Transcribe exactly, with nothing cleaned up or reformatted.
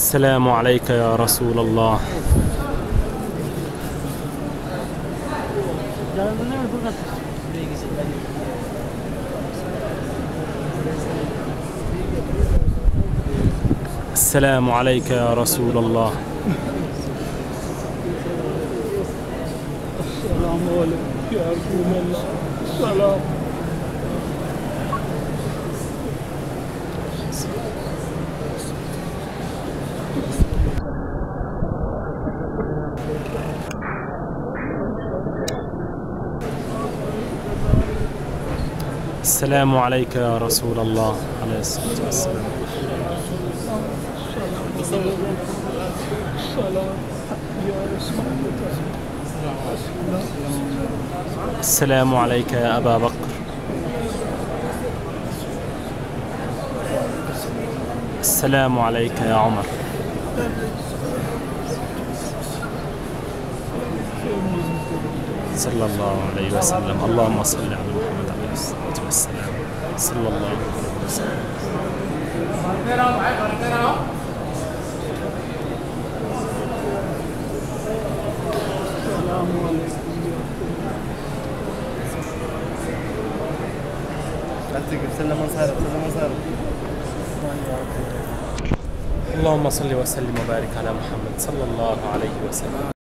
السلام عليك يا رسول الله. السلام عليك يا رسول الله. السلام عليك يا رسول الله. السلام. السلام عليك يا رسول الله عليه الصلاة والسلام. السلام عليك يا أبا بكر. السلام عليك يا عمر. صلى الله عليه وسلم. اللهم صل على محمد عليه الصلاة والسلام. صلى الله عليه وسلم. اللهم صل وسلم وبارك على محمد صلى الله عليه وسلم.